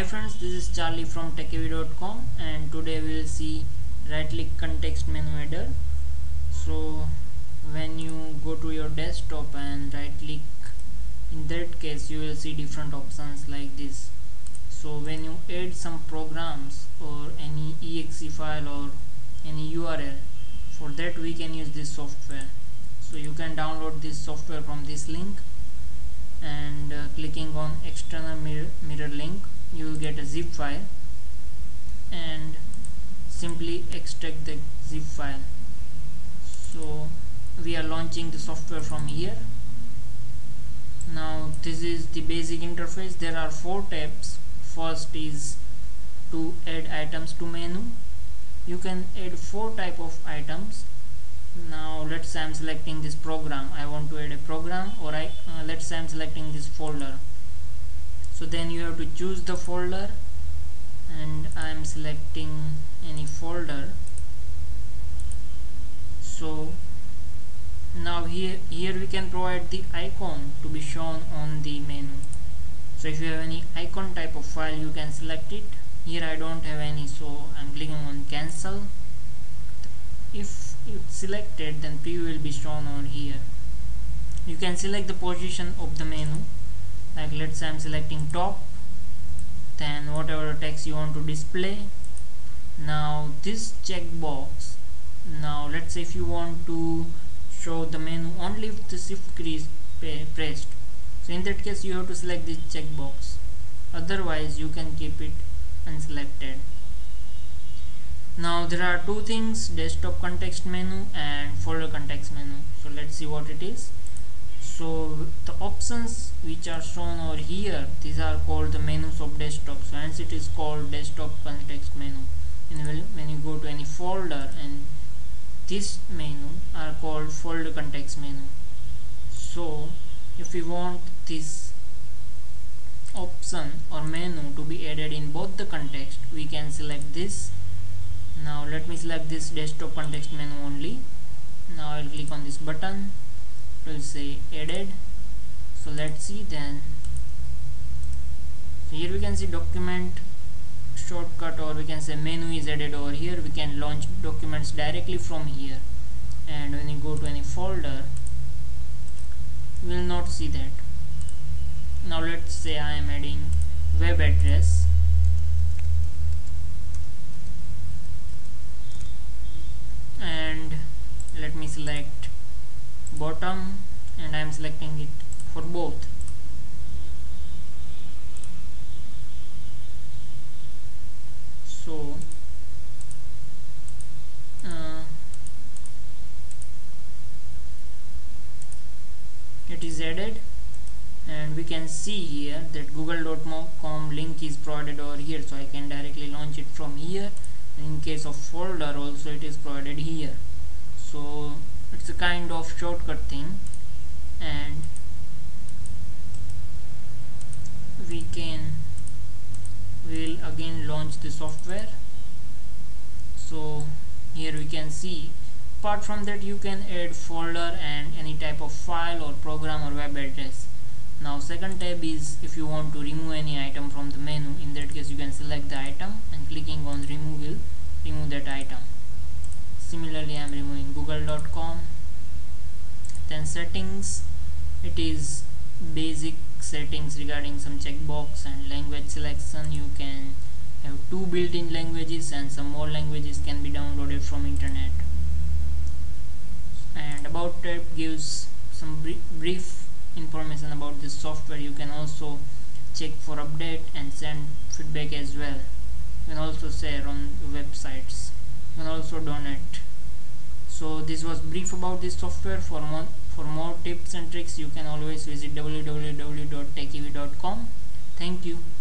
Hi friends, this is Charlie from techavi.com and today we will see right click context menu header. So when you go to your desktop and right click, in that case you will see different options like this. So when you add some programs or any exe file or any URL, for that we can use this software. So you can download this software from this link and clicking on external mirror link, you will get a zip file and simply extract the zip file. So we are launching the software from here. Now this is the basic interface. There are 4 tabs. First is to add items to menu. You can add 4 type of items. Now let's say I'm selecting this program. I want to add a program, or let's say I'm selecting this folder. So then you have to choose the folder, and I'm selecting any folder. So now here we can provide the icon to be shown on the menu. So if you have any icon type of file, you can select it. Here I don't have any, so I'm clicking on cancel. If it's selected, then preview will be shown over here. You can select the position of the menu, like let's say I'm selecting top, then whatever text you want to display. Now this checkbox, now let's say if you want to show the menu only if the shift key is pressed, so in that case you have to select this checkbox, otherwise you can keep it unselected. Now there are 2 things, desktop context menu and folder context menu. So let's see what it is. So the options which are shown over here, these are called the menus of desktop, so hence it is called desktop context menu. And when you go to any folder, and this menu are called folder context menu. So if we want this option or menu to be added in both the context, we can select this. Now let me select this desktop context menu only. Now I'll click on this button. It will say added. So let's see then. So here we can see document shortcut, or we can say menu is added over here. We can launch documents directly from here. And when you go to any folder, you will not see that. Now let's say I am adding web address. And let me select bottom, and I am selecting it for both. So it is added, and we can see here that google.com link is provided over here, so I can directly launch it from here. In case of folder also it is provided here. So it's a kind of shortcut thing, and we'll again launch the software. So here we can see, apart from that you can add folder and any type of file or program or web address. Now second tab is if you want to remove any item from the menu. In that case you can select the item, and clicking on remove will remove that item. Similarly I am removing google.com. Then settings, it is basic settings regarding some checkbox and language selection. You can have 2 built-in languages, and some more languages can be downloaded from internet. And about tab gives some brief information about this software. You can also check for update and send feedback as well. You can also share on websites. You can also donate. So this was brief about this software. For more tips and tricks, you can always visit www.techavi.com. Thank you.